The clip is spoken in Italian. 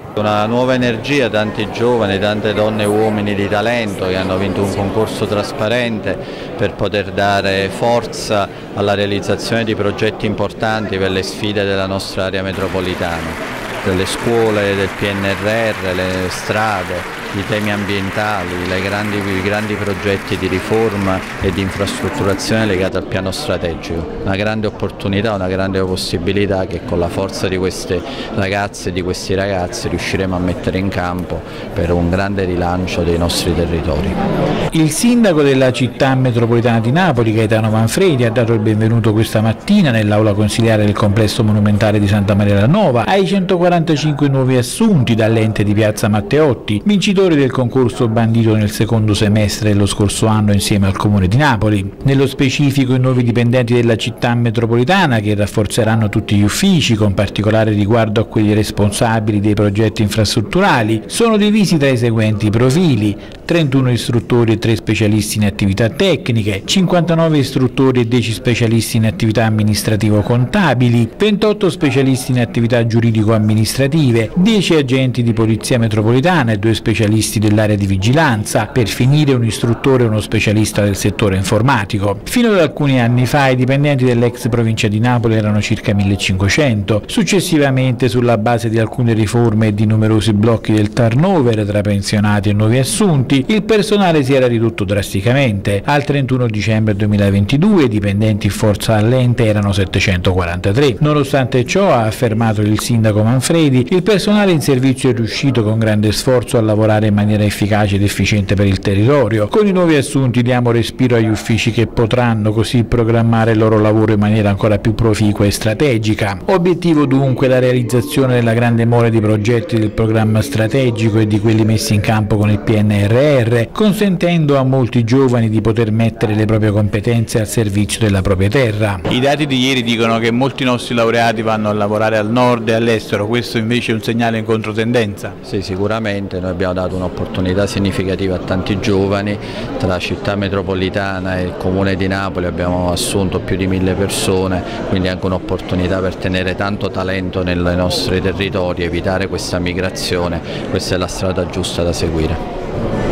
Una nuova energia, tanti giovani, tante donne e uomini di talento che hanno vinto un concorso trasparente per poter dare forza alla realizzazione di progetti importanti per le sfide della nostra area metropolitana, delle scuole, del PNRR, le strade, i temi ambientali, i grandi progetti di riforma e di infrastrutturazione legati al piano strategico. Una grande opportunità, una grande possibilità che con la forza di queste ragazze e di questi ragazzi riusciremo a mettere in campo per un grande rilancio dei nostri territori. Il sindaco della città metropolitana di Napoli, Gaetano Manfredi, ha dato il benvenuto questa mattina nell'aula consiliare del complesso monumentale di Santa Maria la Nova ai 145 nuovi assunti dall'ente di Piazza Matteotti, vincitori del concorso bandito nel secondo semestre dello scorso anno insieme al Comune di Napoli. Nello specifico, i nuovi dipendenti della città metropolitana, che rafforzeranno tutti gli uffici con particolare riguardo a quelli responsabili dei progetti infrastrutturali, sono divisi tra i seguenti profili: 31 istruttori e 3 specialisti in attività tecniche, 59 istruttori e 10 specialisti in attività amministrativo-contabili, 28 specialisti in attività giuridico-amministrative, 10 agenti di polizia metropolitana e 2 specialisti dell'area di vigilanza, per finire un istruttore e uno specialista del settore informatico. Fino ad alcuni anni fa i dipendenti dell'ex provincia di Napoli erano circa 1500, successivamente sulla base di alcune riforme e di numerosi blocchi del turnover tra pensionati e nuovi assunti, il personale si era ridotto drasticamente. Al 31 dicembre 2022 i dipendenti in forza all'ente erano 743. Nonostante ciò, ha affermato il sindaco Manfredi, il personale in servizio è riuscito con grande sforzo a lavorare in maniera efficace ed efficiente per il territorio. Con i nuovi assunti diamo respiro agli uffici che potranno così programmare il loro lavoro in maniera ancora più proficua e strategica. Obiettivo dunque la realizzazione della grande mole di progetti del programma strategico e di quelli messi in campo con il PNRR, consentendo a molti giovani di poter mettere le proprie competenze al servizio della propria terra. I dati di ieri dicono che molti nostri laureati vanno a lavorare al nord e all'estero, questo invece è un segnale in controtendenza? Sì, sicuramente noi abbiamo dato un'opportunità significativa a tanti giovani. Tra la città metropolitana e il Comune di Napoli abbiamo assunto più di 1000 persone, quindi anche un'opportunità per tenere tanto talento nei nostri territori, evitare questa migrazione. Questa è la strada giusta da seguire.